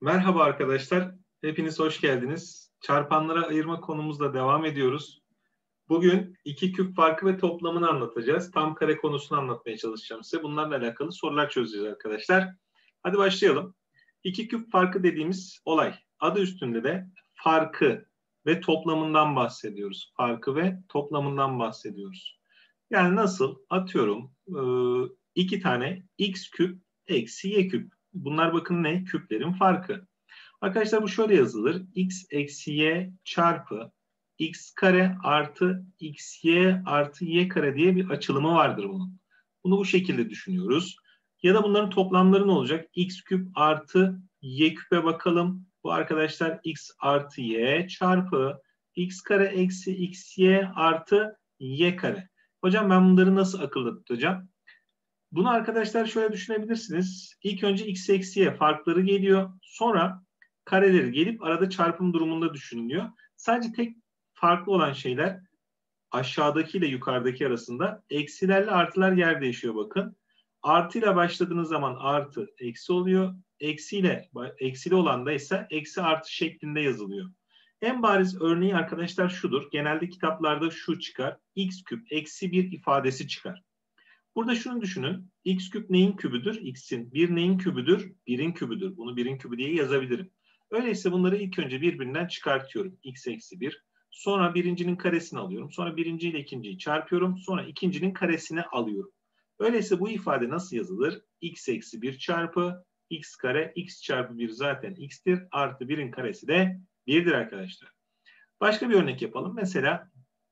Merhaba arkadaşlar, hepiniz hoş geldiniz. Çarpanlara ayırma konumuzla devam ediyoruz. Bugün iki küp farkı ve toplamını anlatacağız. Tam kare konusunu anlatmaya çalışacağım size. Bunlarla alakalı sorular çözeceğiz arkadaşlar. Hadi başlayalım. İki küp farkı dediğimiz olay. Adı üstünde de farkı ve toplamından bahsediyoruz. Farkı ve toplamından bahsediyoruz. Yani nasıl? Atıyorum iki tane x küp eksi y küp. Bunlar bakın ne? Küplerin farkı. Arkadaşlar bu şöyle yazılır. X eksi y çarpı x kare artı xy artı y kare diye bir açılımı vardır bunun. Bunu bu şekilde düşünüyoruz. Ya da bunların toplamları ne olacak? X küp artı y küpe bakalım. Bu arkadaşlar x artı y çarpı x kare eksi xy artı y kare. Hocam ben bunları nasıl akılda tutacağım? Bunu arkadaşlar şöyle düşünebilirsiniz. İlk önce x eksiye farkları geliyor. Sonra kareleri gelip arada çarpım durumunda düşünülüyor. Sadece tek farklı olan şeyler aşağıdaki ile yukarıdaki arasında eksilerle artılar yer değişiyor bakın. Artıyla başladığınız zaman artı eksi oluyor. Eksili olan da ise eksi artı şeklinde yazılıyor. En bariz örneği arkadaşlar şudur. Genelde kitaplarda şu çıkar. X küp eksi 1 ifadesi çıkar. Burada şunu düşünün. X küp neyin kübüdür? X'in. 1 neyin kübüdür? 1'in kübüdür. Bunu 1'in kübü diye yazabilirim. Öyleyse bunları ilk önce birbirinden çıkartıyorum. X eksi 1. Sonra birincinin karesini alıyorum. Sonra birinci ile ikinciyi çarpıyorum. Sonra ikincinin karesini alıyorum. Öyleyse bu ifade nasıl yazılır? X eksi 1 çarpı x kare. X çarpı 1 zaten x'tir. Artı 1'in karesi de 1'dir arkadaşlar. Başka bir örnek yapalım. Mesela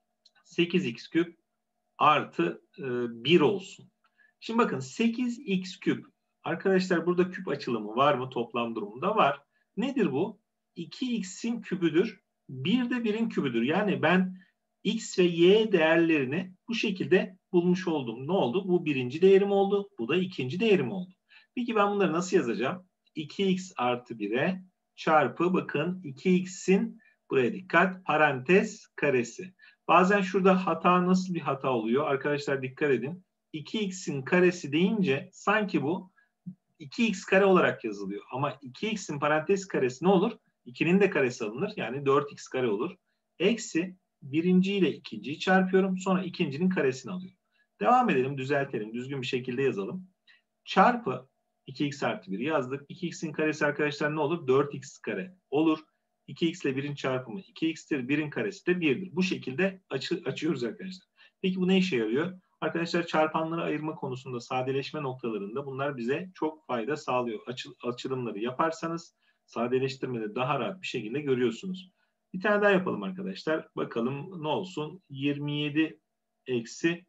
8x küp artı 1 olsun. Şimdi bakın 8x küp. Arkadaşlar burada küp açılımı var mı? Toplam durumunda var. Nedir bu? 2x'in kübüdür. 1 de 1'in kübüdür. Yani ben x ve y değerlerini bu şekilde bulmuş oldum. Ne oldu? Bu birinci değerim oldu. Bu da ikinci değerim oldu. Peki ben bunları nasıl yazacağım? 2x artı 1'e çarpı bakın 2x'in buraya dikkat parantez karesi. Bazen şurada hata nasıl bir hata oluyor? Arkadaşlar dikkat edin. 2x'in karesi deyince sanki bu 2x kare olarak yazılıyor. Ama 2x'in parantez karesi ne olur? 2'nin de karesi alınır. Yani 4x kare olur. Eksi birinci ile ikinciyi çarpıyorum. Sonra ikincinin karesini alıyorum. Devam edelim, düzeltelim. Düzgün bir şekilde yazalım. Çarpı 2x artı 1 yazdık. 2x'in karesi arkadaşlar ne olur? 4x kare olur. 2x ile 1'in çarpımı 2x'tir. 1'in karesi de 1'dir. Bu şekilde açıyoruz arkadaşlar. Peki bu ne işe yarıyor? Arkadaşlar çarpanları ayırma konusunda sadeleşme noktalarında bunlar bize çok fayda sağlıyor. Açılımları yaparsanız sadeleştirmede daha rahat bir şekilde görüyorsunuz. Bir tane daha yapalım arkadaşlar. Bakalım ne olsun? 27 eksi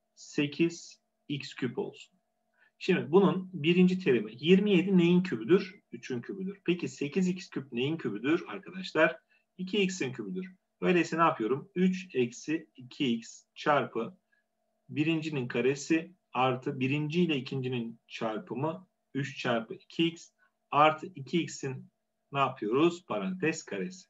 8 x küp olsun. Şimdi bunun birinci terimi 27 neyin kübüdür? 3'ün kübüdür. Peki 8x küp neyin kübüdür arkadaşlar? 2x'in kübüdür. Öyleyse ne yapıyorum? 3 eksi 2x çarpı birincinin karesi artı birinci ile ikincinin çarpımı 3 çarpı 2x artı 2x'in ne yapıyoruz? Parantez karesi.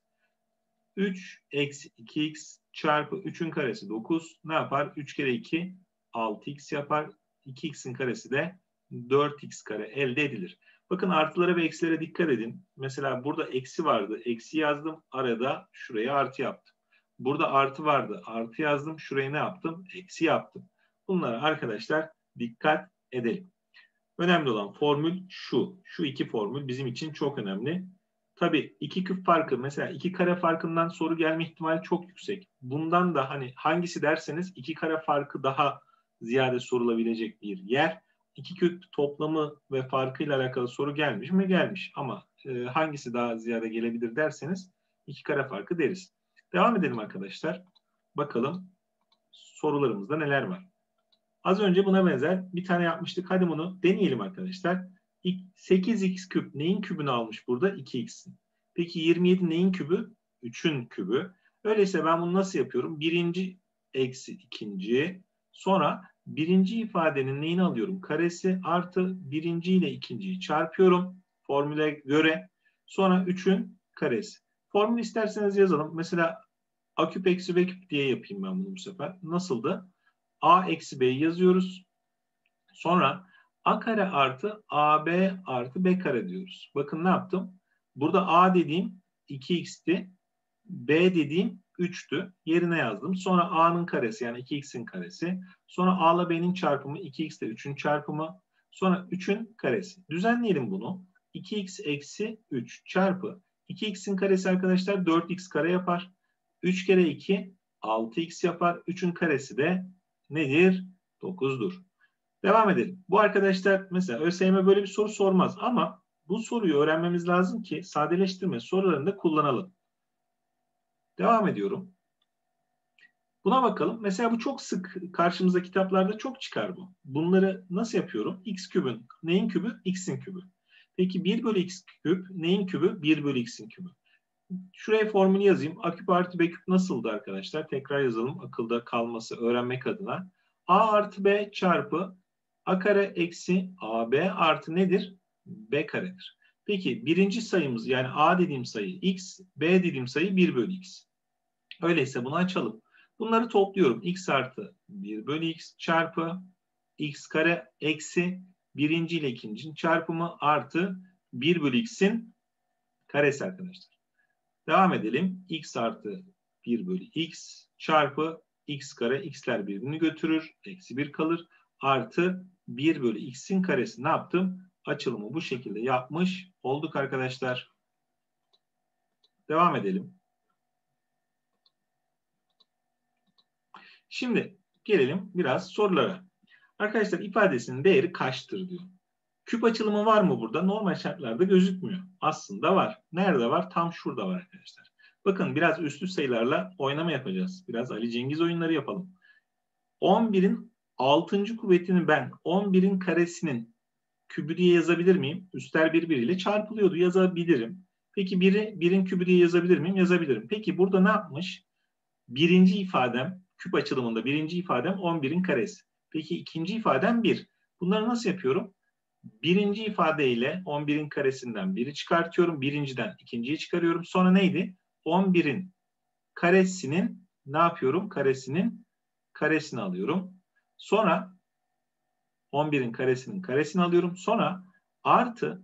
3 eksi 2x çarpı 3'ün karesi 9 ne yapar? 3 kere 2 6x yapar. 2x'in karesi de 4x kare elde edilir. Bakın artılara ve eksilere dikkat edin. Mesela burada eksi vardı. Eksi yazdım. Arada şuraya artı yaptım. Burada artı vardı. Artı yazdım. Şuraya ne yaptım? Eksi yaptım. Bunlara arkadaşlar dikkat edelim. Önemli olan formül şu. Şu iki formül bizim için çok önemli. Tabii iki küp farkı mesela iki kare farkından soru gelme ihtimali çok yüksek. Bundan da hani hangisi derseniz iki kare farkı daha ziyade sorulabilecek bir yer. İki küp toplamı ve farkıyla alakalı soru gelmiş mi? Gelmiş. Ama hangisi daha ziyade gelebilir derseniz iki kare farkı deriz. Devam edelim arkadaşlar. Bakalım sorularımızda neler var. Az önce buna benzer bir tane yapmıştık. Hadi bunu deneyelim arkadaşlar. 8x küp neyin kübünü almış burada? 2x'in. Peki 27 neyin kübü? 3'ün kübü. Öyleyse ben bunu nasıl yapıyorum? Birinci eksi ikinci. Sonra birinci ifadenin neyini alıyorum? Karesi artı birinci ile ikinciyi çarpıyorum. Formüle göre. Sonra 3'ün karesi. Formülü isterseniz yazalım. Mesela a küp eksi b küp diye yapayım ben bunu bu sefer. Nasıldı? A eksi B'yi yazıyoruz. Sonra A kare artı AB artı B kare diyoruz. Bakın ne yaptım? Burada A dediğim 2x'ti. B dediğim 3'tü. Yerine yazdım. Sonra A'nın karesi yani 2x'in karesi. Sonra A ile B'nin çarpımı 2x ile 3'ün çarpımı. Sonra 3'ün karesi. Düzenleyelim bunu. 2x eksi 3 çarpı 2x'in karesi arkadaşlar 4x kare yapar. 3 kere 2 6x yapar. 3'ün karesi de nedir? 9'dur. Devam edelim. Bu arkadaşlar mesela ÖSYM böyle bir soru sormaz ama bu soruyu öğrenmemiz lazım ki sadeleştirme sorularında kullanalım. Devam ediyorum. Buna bakalım. Mesela bu çok sık karşımıza kitaplarda çok çıkar bu. Bunları nasıl yapıyorum? X kübün neyin kübü? X'in kübü. Peki 1 bölü x küp neyin kübü? 1 bölü x'in kübü. Şuraya formülü yazayım. A küp artı B küp nasıldı arkadaşlar? Tekrar yazalım akılda kalması öğrenmek adına. A artı B çarpı A kare eksi AB artı nedir? B karedir. Peki birinci sayımız yani A dediğim sayı x, B dediğim sayı 1 bölü x. Öyleyse bunu açalım. Bunları topluyorum. X artı 1 bölü x çarpı x kare eksi birinci ile ikincinin çarpımı artı 1 bölü x'in karesi arkadaşlar. Devam edelim. X artı 1 bölü x çarpı x kare x'ler birbirini götürür. Eksi 1 kalır. Artı 1 bölü x'in karesi. Ne yaptım? Açılımı bu şekilde yapmış olduk arkadaşlar. Devam edelim. Şimdi gelelim biraz sorulara. Arkadaşlar ifadesinin değeri kaçtır diyor. Küp açılımı var mı burada? Normal şartlarda gözükmüyor. Aslında var. Nerede var? Tam şurada var arkadaşlar. Bakın biraz üstlü sayılarla oynama yapacağız. Biraz Ali Cengiz oyunları yapalım. 11'in 6. kuvvetini ben 11'in karesinin kübü diye yazabilir miyim? Üstler birbiriyle çarpılıyordu. Yazabilirim. Peki 1'in kübü diye yazabilir miyim? Yazabilirim. Peki burada ne yapmış? Birinci ifadem küp açılımında birinci ifadem 11'in karesi. Peki ikinci ifadem 1. Bunları nasıl yapıyorum? Birinci ifadeyle 11'in karesinden 1'i çıkartıyorum. Birinciden ikinciyi çıkarıyorum. Sonra neydi? 11'in karesinin ne yapıyorum? Karesini alıyorum. Sonra 11'in karesini alıyorum. Sonra artı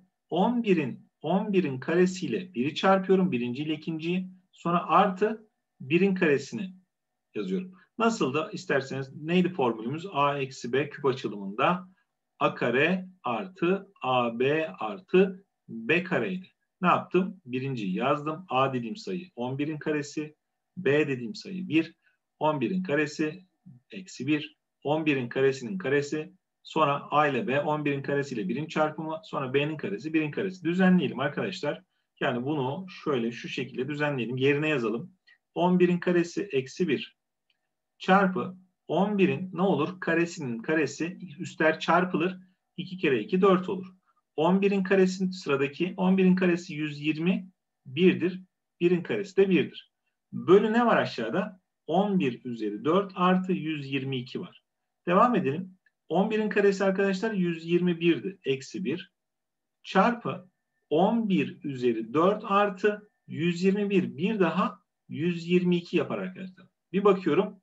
11'in karesiyle 1'i çarpıyorum. Birinci ile ikinciyi. Sonra artı 1'in karesini yazıyorum. Nasıl da isterseniz neydi formülümüz? A eksi B küp açılımında A kare artı AB artı B kareydi. Ne yaptım? Birinciyi yazdım. A dediğim sayı 11'in karesi. B dediğim sayı 1. 11'in karesi eksi 1. 11'in karesinin karesi. Sonra A ile B 11'in karesiyle 1'in çarpımı. Sonra B'nin karesi 1'in karesi. Düzenleyelim arkadaşlar. Yani bunu şöyle şu şekilde düzenleyelim. Yerine yazalım. 11'in karesi eksi 1 çarpı 11'in ne olur? Karesinin karesi üstler çarpılır. 2 kere 2 4 olur. 11'in karesi sıradaki 11'in karesi 121'dir. 1'in karesi de 1'dir. Bölü ne var aşağıda? 11 üzeri 4 artı 122 var. Devam edelim. 11'in karesi arkadaşlar 121'di. Eksi 1 çarpı 11 üzeri 4 artı 121 bir daha 122 yapar arkadaşlar. Bir bakıyorum.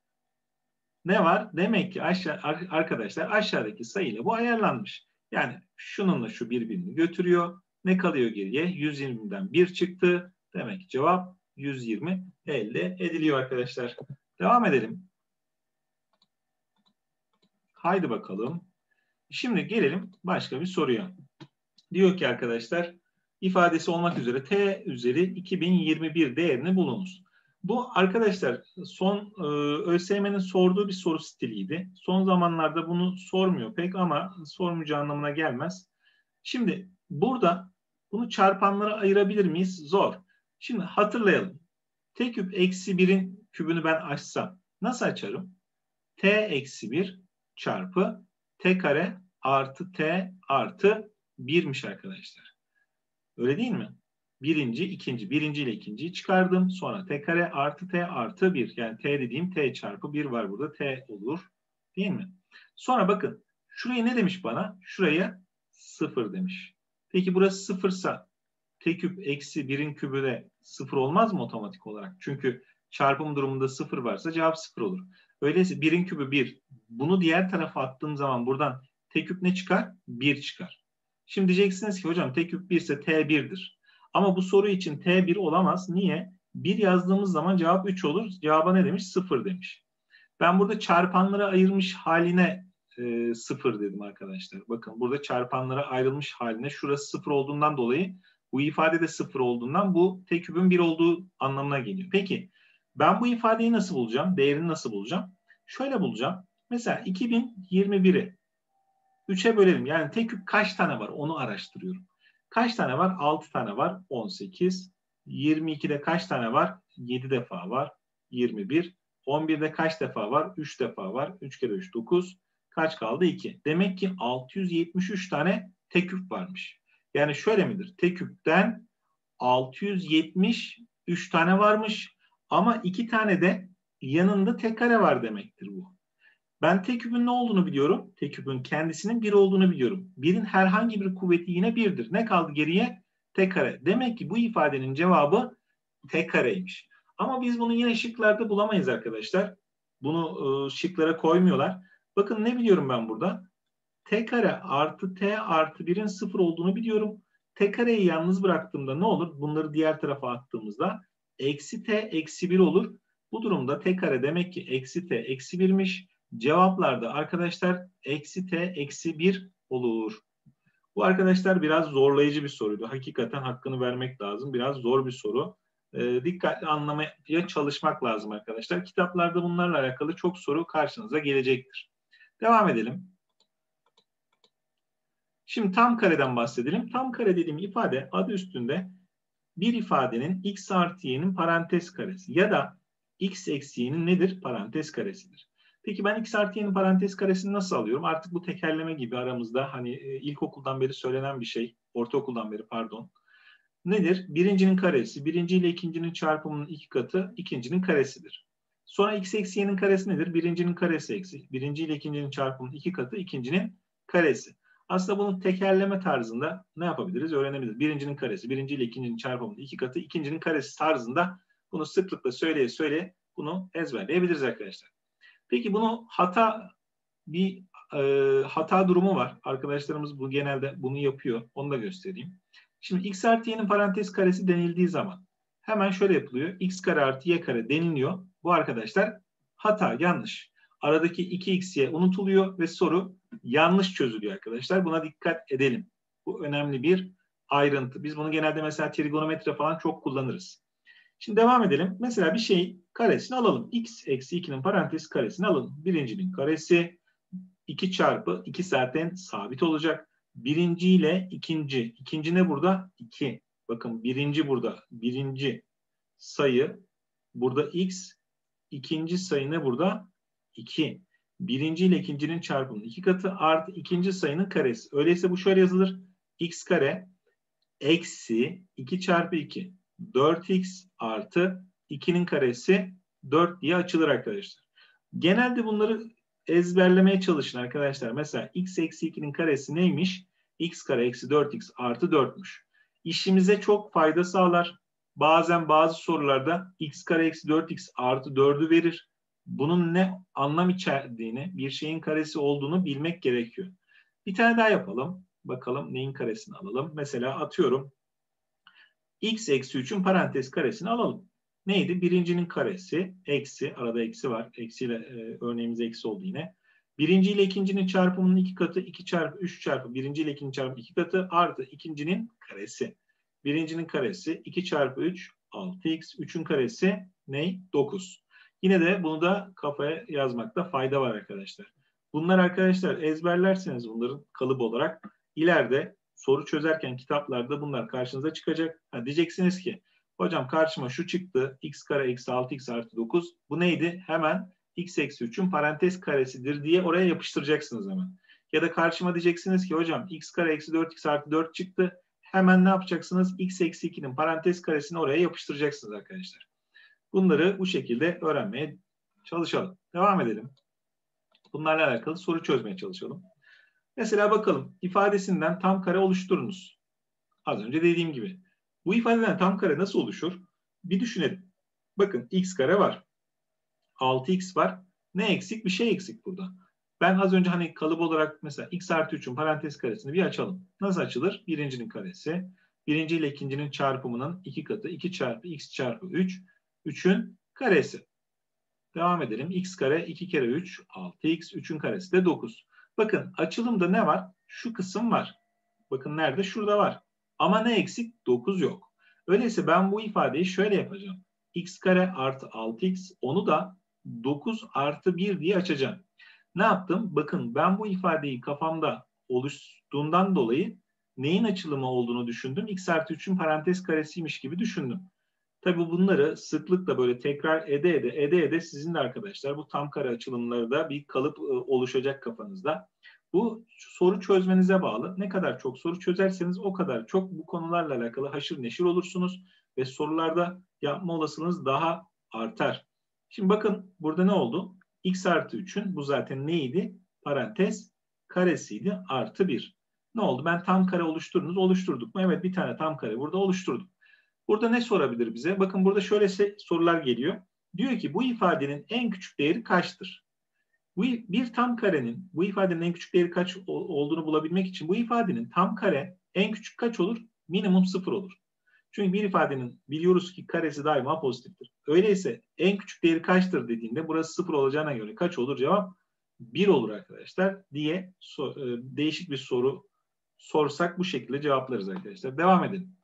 Ne var? Demek ki arkadaşlar aşağıdaki sayıyla bu ayarlanmış. Yani şununla şu birbirini götürüyor. Ne kalıyor geriye? 120'den 1 çıktı. Demek ki cevap 120 elde ediliyor arkadaşlar. Devam edelim. Haydi bakalım. Şimdi gelelim başka bir soruya. Diyor ki arkadaşlar ifadesi olmak üzere t üzeri 2021 değerini bulunuz. Bu arkadaşlar son ÖSYM'nin sorduğu bir soru stiliydi. Son zamanlarda bunu sormuyor pek ama sormayacağı anlamına gelmez. Şimdi burada bunu çarpanlara ayırabilir miyiz? Zor. Şimdi hatırlayalım. T küp eksi 1'in kübünü ben açsam nasıl açarım? T eksi 1 çarpı T kare artı T artı 1'miş arkadaşlar. Öyle değil mi? Birinci ile ikinciyi çıkardım. Sonra t kare artı t artı 1. Yani t dediğim t çarpı 1 var burada. T olur. Değil mi? Sonra bakın. Şurayı ne demiş bana? Şuraya 0 demiş. Peki burası 0 ise t küp eksi 1'in kübü de 0 olmaz mı otomatik olarak? Çünkü çarpım durumunda 0 varsa cevap 0 olur. Öyleyse 1'in kübü 1. Bunu diğer tarafa attığım zaman buradan t küp ne çıkar? 1 çıkar. Şimdi diyeceksiniz ki hocam t küp 1 ise t 1'dir. Ama bu soru için T1 olamaz. Niye? 1 yazdığımız zaman cevap 3 olur. Cevaba ne demiş? 0 demiş. Ben burada çarpanlara ayırmış haline 0 dedim arkadaşlar. Bakın burada çarpanlara ayrılmış haline, şurası 0 olduğundan dolayı bu ifade de 0 olduğundan bu T küpün 1 olduğu anlamına geliyor. Peki ben bu ifadeyi nasıl bulacağım? Değerini nasıl bulacağım? Şöyle bulacağım. Mesela 2021'i 3'e bölelim. Yani T küp kaç tane var onu araştırıyorum. Kaç tane var? 6 tane var. 18. 22'de kaç tane var? 7 defa var. 21. 11'de kaç defa var? 3 defa var. 3 kere 3 9. Kaç kaldı? 2. Demek ki 673 tane T küp varmış. Yani şöyle midir? T küpten 673 tane varmış. Ama 2 tane de yanında T kare var demektir bu. Ben T küpün ne olduğunu biliyorum. T küpün kendisinin 1 olduğunu biliyorum. 1'in herhangi bir kuvveti yine 1'dir. Ne kaldı geriye? T kare. Demek ki bu ifadenin cevabı T kareymiş. Ama biz bunu yine şıklarda bulamayız arkadaşlar. Bunu şıklara koymuyorlar. Bakın ne biliyorum ben burada? T kare artı T artı 1'in 0 olduğunu biliyorum. T kareyi yalnız bıraktığımda ne olur? Bunları diğer tarafa attığımızda eksi T eksi 1 olur. Bu durumda T kare demek ki eksi T eksi 1'miş. Cevaplarda arkadaşlar eksi T eksi 1 olur. Bu arkadaşlar biraz zorlayıcı bir soruydu. Hakikaten hakkını vermek lazım. Biraz zor bir soru. Dikkatli anlamaya çalışmak lazım arkadaşlar. Kitaplarda bunlarla alakalı çok soru karşınıza gelecektir. Devam edelim. Şimdi tam kareden bahsedelim. Tam kare dediğim ifade adı üstünde bir ifadenin x artı y'nin parantez karesi ya da x eksi y'nin nedir? Parantez karesidir. Peki ben x artı y'nin parantez karesini nasıl alıyorum? Artık bu tekerleme gibi aramızda hani ilkokuldan beri söylenen bir şey, ortaokuldan beri pardon. Nedir? Birincinin karesi, birinci ile ikincinin çarpımının 2 katı ikincinin karesidir. Sonra x eksi y'nin karesi nedir? Birincinin karesi eksi, birinci ile ikincinin çarpımının 2 katı ikincinin karesi. Aslında bunu tekerleme tarzında ne yapabiliriz? Öğrenebiliriz. Birincinin karesi, birinci ile ikincinin çarpımının 2 katı ikincinin karesi tarzında bunu sıklıkla söyleye bunu ezberleyebiliriz arkadaşlar. Peki bunu hata durumu var. Arkadaşlarımız bu genelde bunu yapıyor. Onu da göstereyim. Şimdi x artı y'nin parantez karesi denildiği zaman hemen şöyle yapılıyor. X kare artı y kare deniliyor. Bu arkadaşlar hata, yanlış. Aradaki 2xy unutuluyor ve soru yanlış çözülüyor arkadaşlar. Buna dikkat edelim. Bu önemli bir ayrıntı. Biz bunu genelde mesela trigonometre falan çok kullanırız. Şimdi devam edelim. Mesela bir şeyin karesini alalım. X eksi 2'nin parantez karesini alalım. Birincinin karesi 2 çarpı 2 zaten sabit olacak. Birinci ile ikinci. İkinci ne burada? 2. Bakın birinci burada. Birinci sayı burada x. İkinci sayı ne burada? 2. Birinci ile ikincinin çarpımının 2 katı artı ikinci sayının karesi. Öyleyse bu şöyle yazılır. X kare eksi 2 çarpı 2. 4x artı 2'nin karesi 4 diye açılır arkadaşlar. Genelde bunları ezberlemeye çalışın arkadaşlar. Mesela x eksi 2'nin karesi neymiş? X kare eksi 4x artı 4'müş. İşimize çok fayda sağlar. Bazen bazı sorularda x kare eksi 4x artı 4'ü verir. Bunun ne anlam içerdiğini, bir şeyin karesi olduğunu bilmek gerekiyor. Bir tane daha yapalım. Bakalım neyin karesini alalım. Mesela atıyorum. X eksi 3'ün parantez karesini alalım. Neydi? Birincinin karesi eksi, arada eksi var. Eksiyle örneğimiz eksi oldu yine. Birinci ile ikincinin çarpımının 2 katı 2 çarpı 3 çarpı birinci ile ikinci çarpı 2 katı artı ikincinin karesi. Birincinin karesi 2 çarpı 3 6x. 3'ün karesi ne? 9. Yine de bunu da kafaya yazmakta fayda var arkadaşlar. Bunlar arkadaşlar ezberlerseniz bunların kalıbı olarak ileride soru çözerken kitaplarda bunlar karşınıza çıkacak. Ha, diyeceksiniz ki hocam karşıma şu çıktı. X kare eksi 6x artı 9. Bu neydi? Hemen x eksi 3'ün parantez karesidir diye oraya yapıştıracaksınız hemen. Ya da karşıma diyeceksiniz ki hocam x kare eksi 4x artı 4 çıktı. Hemen ne yapacaksınız? X eksi 2'nin parantez karesini oraya yapıştıracaksınız arkadaşlar. Bunları bu şekilde öğrenmeye çalışalım. Devam edelim. Bunlarla alakalı soru çözmeye çalışalım. Mesela bakalım ifadesinden tam kare oluşturunuz. Az önce dediğim gibi. Bu ifadeden tam kare nasıl oluşur? Bir düşünelim. Bakın x kare var. 6x var. Ne eksik? Bir şey eksik burada. Ben az önce hani kalıp olarak mesela x artı 3'ün parantez karesini bir açalım. Nasıl açılır? Birincinin karesi. Birinci ile ikincinin çarpımının 2 katı. 2 çarpı x çarpı 3. 3'ün karesi. Devam edelim. X kare 2 kere 3 6x. 3'ün karesi de 9. Bakın açılımda ne var? Şu kısım var. Bakın nerede? Şurada var. Ama ne eksik? 9 yok. Öyleyse ben bu ifadeyi şöyle yapacağım. X kare artı 6x, onu da 9 artı 1 diye açacağım. Ne yaptım? Bakın ben bu ifadeyi kafamda oluştuğundan dolayı neyin açılımı olduğunu düşündüm. X artı 3'ün parantez karesiymiş gibi düşündüm. Tabii bunları sıklıkla böyle tekrar ede sizin de arkadaşlar bu tam kare açılımları da bir kalıp oluşacak kafanızda. Bu soru çözmenize bağlı. Ne kadar çok soru çözerseniz o kadar çok bu konularla alakalı haşır neşir olursunuz ve sorularda yapma olasılığınız daha artar. Şimdi bakın burada ne oldu? X artı 3'ün bu zaten neydi? Parantez karesiydi, artı 1. Ne oldu? Ben tam kare oluşturduk mu? Evet, bir tane tam kare burada oluşturduk. Burada ne sorabilir bize? Bakın burada şöyle sorular geliyor. Diyor ki bu ifadenin en küçük değeri kaçtır? Bir tam karenin bu ifadenin en küçük değeri kaç olduğunu bulabilmek için bu ifadenin tam kare en küçük kaç olur? Minimum 0 olur. Çünkü bir ifadenin biliyoruz ki karesi daima pozitiftir. Öyleyse en küçük değeri kaçtır dediğinde burası 0 olacağına göre kaç olur? Cevap 1 olur arkadaşlar diye değişik bir soru sorsak bu şekilde cevaplarız arkadaşlar. Devam edelim.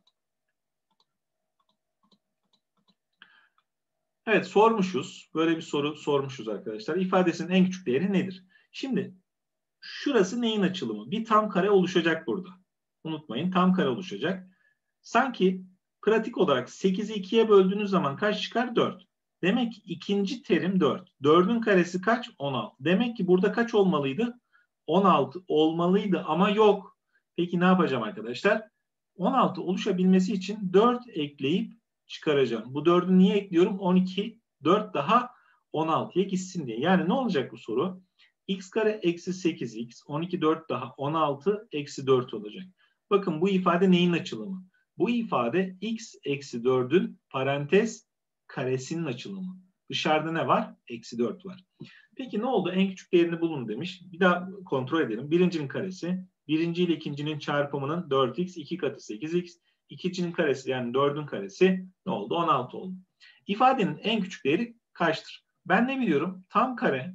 Evet, sormuşuz. Böyle bir soru sormuşuz arkadaşlar. İfadesinin en küçük değeri nedir? Şimdi şurası neyin açılımı? Bir tam kare oluşacak burada. Unutmayın, tam kare oluşacak. Sanki pratik olarak 8'i 2'ye böldüğünüz zaman kaç çıkar? 4. Demek ki ikinci terim 4. 4'ün karesi kaç? 16. Demek ki burada kaç olmalıydı? 16 olmalıydı ama yok. Peki ne yapacağım arkadaşlar? 16 oluşabilmesi için 4 ekleyip çıkaracağım. Bu 4'ü niye ekliyorum? 12, 4 daha 16'ya gitsin diye. Yani ne olacak bu soru? X kare eksi 8x, 12, 4 daha 16 eksi 4 olacak. Bakın bu ifade neyin açılımı? Bu ifade x eksi 4'ün parantez karesinin açılımı. Dışarıda ne var? Eksi 4 var. Peki ne oldu? En küçük değerini bulun demiş. Bir daha kontrol edelim. Birincinin karesi. Birinci ile ikincinin çarpımının 4x, 2 katı 8x. İkincinin karesi yani 4'ün karesi ne oldu? 16 oldu. İfadenin en küçük değeri kaçtır? Ben ne biliyorum? Tam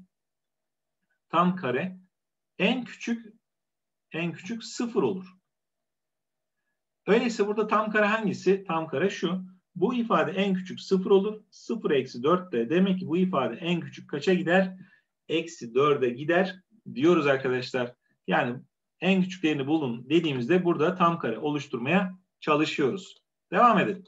kare en küçük 0 olur. Öyleyse burada tam kare hangisi? Tam kare şu. Bu ifade en küçük 0 olur. 0 eksi 4 de demek ki bu ifade en küçük kaça gider? Eksi 4'e gider diyoruz arkadaşlar. Yani en küçük değerini bulun dediğimizde burada tam kare oluşturmaya çalışıyoruz. Devam edelim.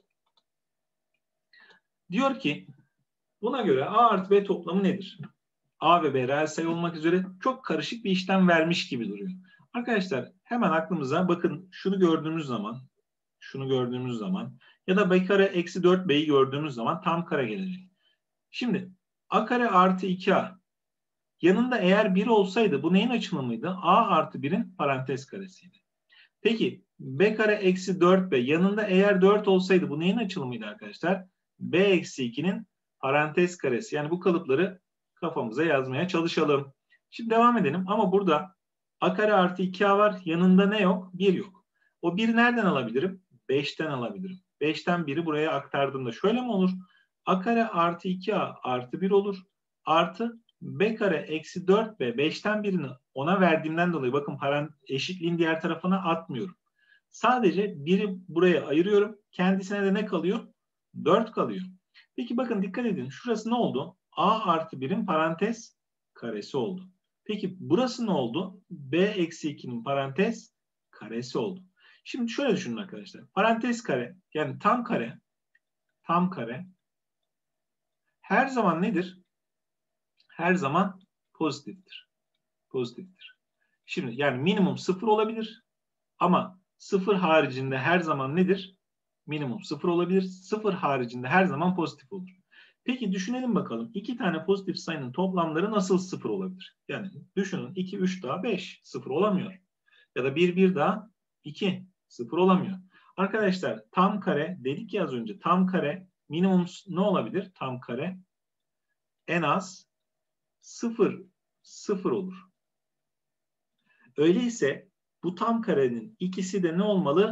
Diyor ki buna göre A artı B toplamı nedir? A ve B reel sayı olmak üzere çok karışık bir işlem vermiş gibi duruyor. Arkadaşlar hemen aklımıza bakın şunu gördüğümüz zaman ya da B kare eksi 4B'yi gördüğümüz zaman tam kare gelecek. Şimdi A kare artı 2A yanında eğer 1 olsaydı bu neyin açılımıydı? A artı 1'in parantez karesiydi. Peki B kare eksi 4B yanında eğer 4 olsaydı bu neyin açılımıydı arkadaşlar? B eksi 2'nin parantez karesi. Yani bu kalıpları kafamıza yazmaya çalışalım. Şimdi devam edelim ama burada A kare artı 2A var. Yanında ne yok? 1 yok. O 1 nereden alabilirim? 5'ten alabilirim. 5'ten 1'i buraya aktardığımda şöyle mi olur? A kare artı 2A artı 1 olur. Artı B kare eksi 4B 5'ten 1'ini ona verdiğimden dolayı bakın eşitliğin diğer tarafına atmıyorum. Sadece 1'i buraya ayırıyorum. Kendisine de ne kalıyor? 4 kalıyor. Peki bakın dikkat edin. Şurası ne oldu? A artı 1'in parantez karesi oldu. Peki burası ne oldu? B eksi 2'nin parantez karesi oldu. Şimdi şöyle düşünün arkadaşlar. Parantez kare yani tam kare her zaman nedir? Her zaman pozitiftir. Pozitiftir. Şimdi yani minimum 0 olabilir ama 0 haricinde her zaman nedir? Minimum 0 olabilir. 0 haricinde her zaman pozitif olur. Peki düşünelim bakalım. 2 tane pozitif sayının toplamları nasıl 0 olabilir? Yani düşünün 2, 3 daha 5. 0 olamıyor. Ya da 1, 1 daha 2. 0 olamıyor. Arkadaşlar tam kare dedik ya az önce. Tam kare minimum ne olabilir? Tam kare en az 0, 0 olur. Öyleyse bu tam karenin ikisi de ne olmalı?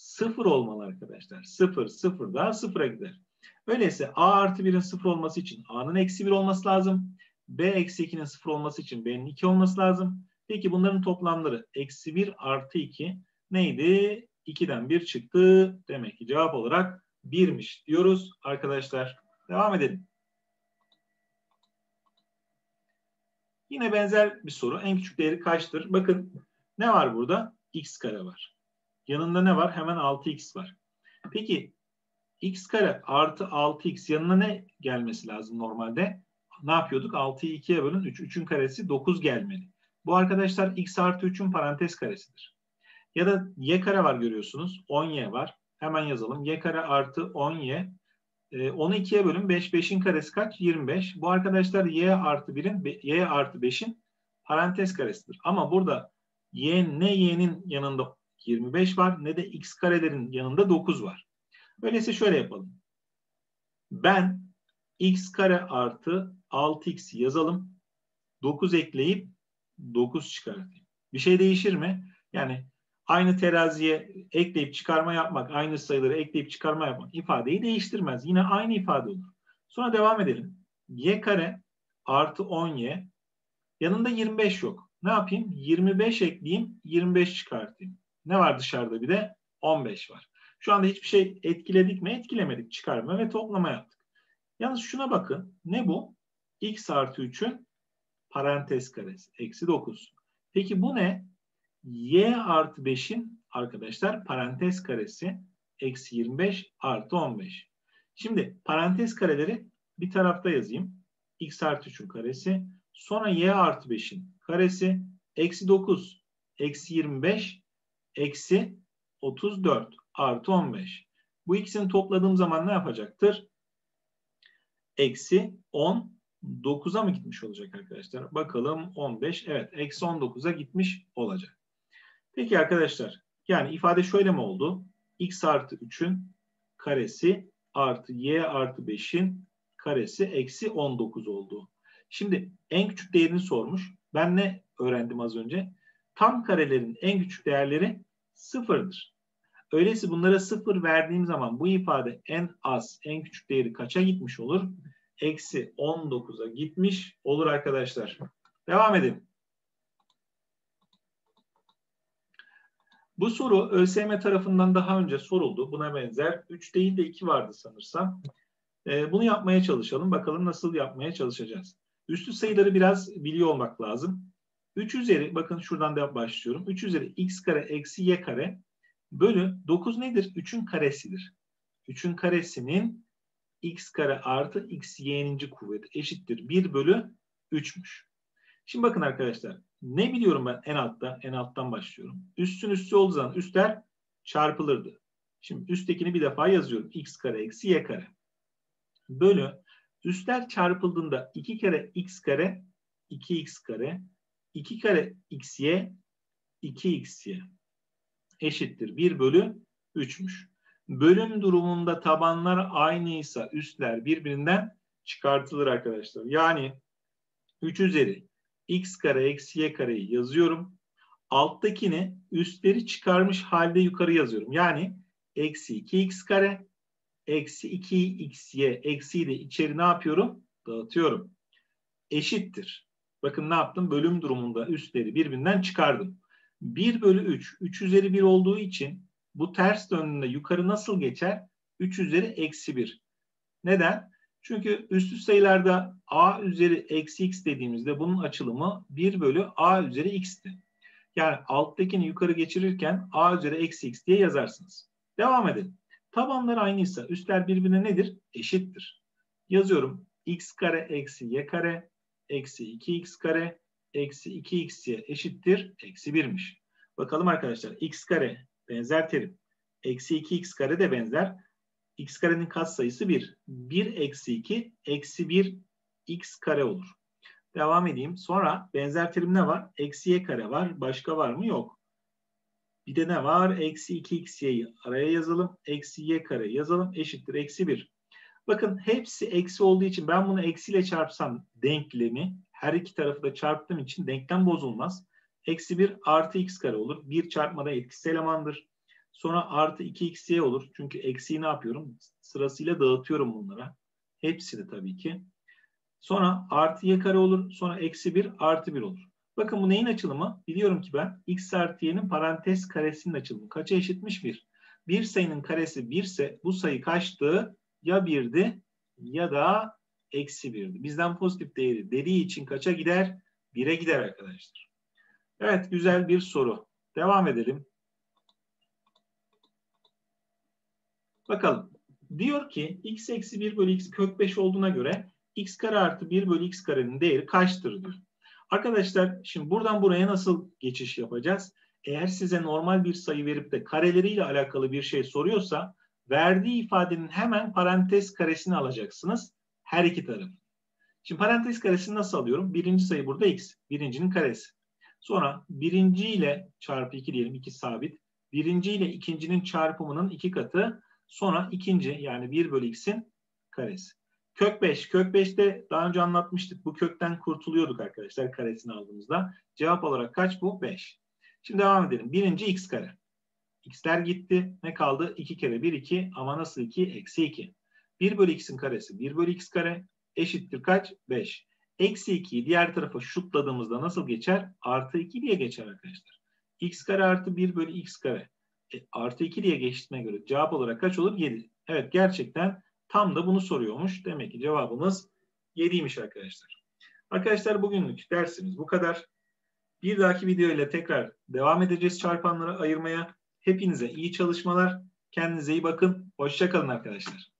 0 olmalı arkadaşlar. 0, 0 daha 0'a gider. Öyleyse a artı 1'in 0 olması için a'nın eksi 1 olması lazım. B eksi 2'nin 0 olması için b'nin 2 olması lazım. Peki bunların toplamları eksi 1 artı 2 neydi? 2'den 1 çıktı. Demek ki cevap olarak 1'miş diyoruz arkadaşlar. Devam edelim. Yine benzer bir soru. En küçük değeri kaçtır? Bakın ne var burada? X kare var. Yanında ne var? Hemen 6x var. Peki x kare artı 6x yanına ne gelmesi lazım normalde? Ne yapıyorduk? 6'yı 2'ye bölün 3. 3'ün karesi 9 gelmeli. Bu arkadaşlar x artı 3'ün parantez karesidir. Ya da y kare var görüyorsunuz. 10y var. Hemen yazalım. Y kare artı 10y. 10'u 2'ye bölün 5. 5'in karesi kaç? 25. Bu arkadaşlar y artı 1'in y artı 5'in parantez karesidir. Ama burada ne y'nin yanında 25 var ne de x karelerin yanında 9 var. Öyleyse şöyle yapalım. Ben x kare artı 6x yazalım. 9 ekleyip 9 çıkartayım. Bir şey değişir mi? Yani aynı teraziye ekleyip çıkarma yapmak, aynı sayıları ekleyip çıkarma yapmak ifadeyi değiştirmez. Yine aynı ifade olur. Sonra devam edelim. Y kare artı 10y. Yanında 25 yok. Ne yapayım? 25 ekleyeyim, 25 çıkartayım. Ne var dışarıda bir de? 15 var. Şu anda hiçbir şey etkiledik mi? Etkilemedik. Çıkarma ve toplama yaptık. Yalnız şuna bakın. Ne bu? X artı 3'ün parantez karesi. Eksi 9. Peki bu ne? Y artı 5'in arkadaşlar parantez karesi. Eksi 25 artı 15. Şimdi parantez kareleri bir tarafta yazayım. X artı 3'ün karesi. Sonra y artı 5'in karesi. Eksi 9. Eksi 25. Eksi 34 artı 15. Bu ikisini topladığım zaman ne yapacaktır? Eksi 19'a mı gitmiş olacak arkadaşlar? Bakalım 15. Evet, eksi 19'a gitmiş olacak. Peki arkadaşlar, yani ifade şöyle mi oldu? X artı 3'ün karesi artı y artı 5'in karesi eksi 19 oldu. Şimdi en küçük değerini sormuş. Ben ne öğrendim az önce? Tam karelerin en küçük değerleri sıfırdır. Öyleyse bunlara 0 verdiğim zaman bu ifade en az, en küçük değeri kaça gitmiş olur? Eksi 19'a gitmiş olur arkadaşlar. Devam edelim. Bu soru ÖSYM tarafından daha önce soruldu. Buna benzer 3 değil de 2 vardı sanırsam. Bunu yapmaya çalışalım. Bakalım nasıl yapmaya çalışacağız. Üstü sayıları biraz biliyor olmak lazım. 3 üzeri, bakın şuradan da başlıyorum. 3 üzeri x kare eksi y kare bölü 9 nedir? 3'ün karesidir. 3'ün karesinin x kare artı x y'ninci kuvveti eşittir 1 bölü 3'müş. Şimdi bakın arkadaşlar. Ne biliyorum ben en altta? En alttan başlıyorum. Üstün üstü olduğu zaman üstler çarpılırdı. Şimdi üsttekini bir defa yazıyorum. X kare eksi y kare. Bölü üstler çarpıldığında 2 kere x kare 2x kare 2 kare xy 2xy eşittir 1 bölü 3'müş. Bölüm durumunda tabanlar aynıysa üstler birbirinden çıkartılır arkadaşlar. Yani 3 üzeri x kare eksi y kareyi yazıyorum. Alttakini üstleri çıkarmış halde yukarı yazıyorum. Yani eksi 2x kare eksi 2xy eksiyi de içeri ne yapıyorum? Dağıtıyorum. Eşittir. Bakın ne yaptım? Bölüm durumunda üstleri birbirinden çıkardım. 1 bölü 3. 3 üzeri 1 olduğu için bu ters döndüğünde yukarı nasıl geçer? 3 üzeri eksi 1. Neden? Çünkü üstü sayılarda a üzeri eksi x dediğimizde bunun açılımı 1 bölü a üzeri x'ti. Yani alttakini yukarı geçirirken a üzeri eksi x diye yazarsınız. Devam edelim. Tabanlar aynıysa üstler birbirine nedir? Eşittir. Yazıyorum. X kare eksi y kare eksi 2x kare eksi 2xy eşittir. Eksi 1'miş. Bakalım arkadaşlar. X kare benzer terim. Eksi 2x kare de benzer. X karenin katsayısı 1. 1 eksi 2 eksi 1 x kare olur. Devam edeyim. Sonra benzer terim ne var? Eksi y kare var. Başka var mı? Yok. Bir de ne var? Eksi 2xy'yi araya yazalım. Eksi y kare yazalım. Eşittir. Eksi 1. Bakın hepsi eksi olduğu için ben bunu eksiyle çarpsam denklemi her iki tarafı da çarptığım için denklem bozulmaz. Eksi 1 artı x kare olur. 1 çarpmada etkisiz elemandır. Sonra artı 2xy olur. Çünkü eksiği ne yapıyorum? Sırasıyla dağıtıyorum bunlara. Hepsini tabii ki. Sonra artı y kare olur. Sonra eksi 1 artı 1 olur. Bakın bu neyin açılımı? Biliyorum ki ben x artı y'nin parantez karesinin açılımı. Kaça eşitmiş? 1. Bir sayının karesi 1 ise bu sayı kaçtı? Ya 1'di ya da eksi 1'di. Bizden pozitif değeri dediği için kaça gider? 1'e gider arkadaşlar. Evet, güzel bir soru. Devam edelim. Bakalım. Diyor ki x eksi 1 bölü x kök 5 olduğuna göre x kare artı 1 bölü x karenin değeri kaçtır diyor. Arkadaşlar şimdi buradan buraya nasıl geçiş yapacağız? Eğer size normal bir sayı verip de kareleriyle alakalı bir şey soruyorsa verdiği ifadenin hemen parantez karesini alacaksınız. Her iki tarafı. Şimdi parantez karesini nasıl alıyorum? Birinci sayı burada x. Birincinin karesi. Sonra birinci ile çarpı 2 diyelim. 2 sabit. Birinci ile ikincinin çarpımının 2 katı. Sonra ikinci yani 1 bölü x'in karesi. Kök 5. Kök 5'te daha önce anlatmıştık. Bu kökten kurtuluyorduk arkadaşlar karesini aldığımızda. Cevap olarak kaç bu? 5. Şimdi devam edelim. Birinci x kare. X'ler gitti. Ne kaldı? 2 kere 1 2 ama nasıl 2? Eksi 2. 1 bölü x'in karesi 1 bölü x kare eşittir kaç? 5. Eksi 2'yi diğer tarafa şutladığımızda nasıl geçer? Artı 2 diye geçer arkadaşlar. X kare artı 1 bölü x kare. Artı 2 diye geçtiğine göre cevap olarak kaç olur? 7. Evet, gerçekten tam da bunu soruyormuş. Demek ki cevabımız 7'ymiş arkadaşlar. Arkadaşlar bugünlük dersimiz bu kadar. Bir dahaki video ile tekrar devam edeceğiz çarpanları ayırmaya. Hepinize iyi çalışmalar. Kendinize iyi bakın. Hoşça kalın arkadaşlar.